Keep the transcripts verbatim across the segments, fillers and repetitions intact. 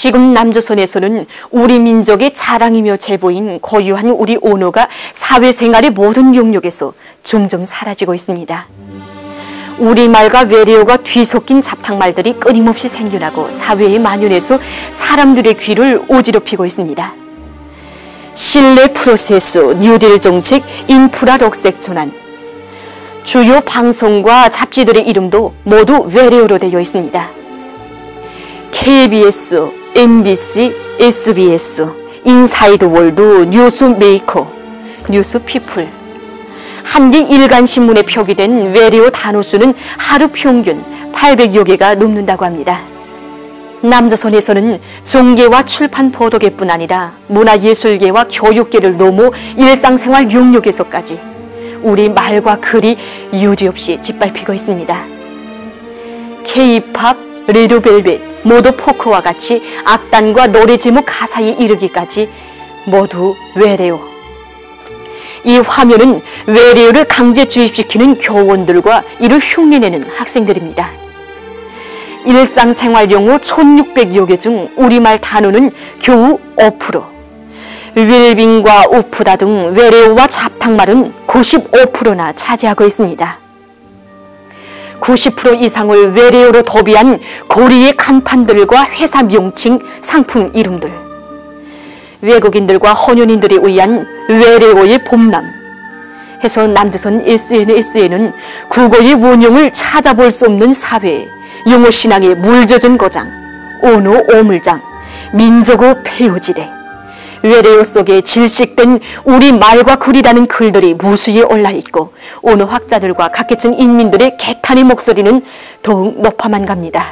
지금 남조선에서는 우리 민족의 자랑이며 제보인 고유한 우리 언어가 사회생활의 모든 영역에서 점점 사라지고 있습니다. 우리말과 외래어가 뒤섞인 잡탕말들이 끊임없이 생겨나고 사회에 만연해서 사람들의 귀를 어지럽히고 있습니다. 신뢰 프로세스, 뉴딜 정책, 인프라 럭색 전환. 주요 방송과 잡지들의 이름도 모두 외래어로 되어 있습니다. 케이비에스, 엠비씨, 에스비에스, 인사이드 월드, 뉴스메이커, 뉴스피플. 한개 일간신문에 표기된 외래어 단어 수는 하루 평균 팔백여 개가 넘는다고 합니다. 남조선에서는 종계와 출판 보도계뿐 아니라 문화예술계와 교육계를 넘어 일상생활 영역에서까지 우리 말과 글이 여지없이 짓밟히고 있습니다. K-팝, 레드벨벳, 모더포크와 같이 악단과 노래 제목 가사에 이르기까지 모두 외래어. 이 화면은 외래어를 강제 주입시키는 교원들과 이를 흉내내는 학생들입니다. 일상생활 용어 천육백여 개 중 우리말 단어는 겨우 오 퍼센트, 웰빙과 우프다 등 외래어와 잡탕말은 구십오 퍼센트나 차지하고 있습니다. 구십 퍼센트 이상을 외래어로 도비한 고리의 간판들과 회사 명칭, 상품 이름들, 외국인들과 혼연인들에 의한 외래어의 범람 해서 남조선 에스엔에스에는 국어의 원형을 찾아볼 수 없는 사회, 영어신앙의 물젖은 거장, 언어 오물장, 민족의 폐허지대, 외래어 속에 질식된 우리 말과 글이라는 글들이 무수히 올라있고 언어학자들과 각계층 인민들의 개탄의 목소리는 더욱 높아만 갑니다.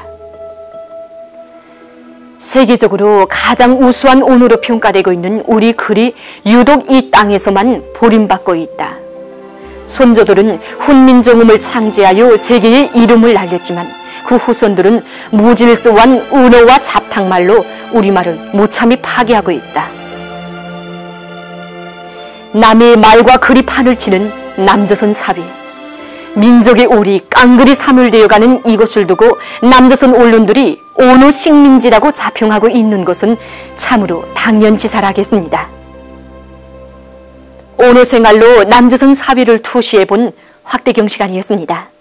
세계적으로 가장 우수한 언어로 평가되고 있는 우리 글이 유독 이 땅에서만 버림받고 있다. 선조들은 훈민정음을 창제하여 세계에 이름을 날렸지만 그 후손들은 무질서한 언어와 잡탕말로 우리말을 무참히 파괴하고 있다. 남의 말과 글이 판을 치는 남조선 사회, 민족의 오리 깡그리 사물되어가는 이것을 두고 남조선 언론들이 언어 식민지라고 자평하고 있는 것은 참으로 당연지사라겠습니다. 언어 생활로 남조선 사회를 투시해본 확대경 시간이었습니다.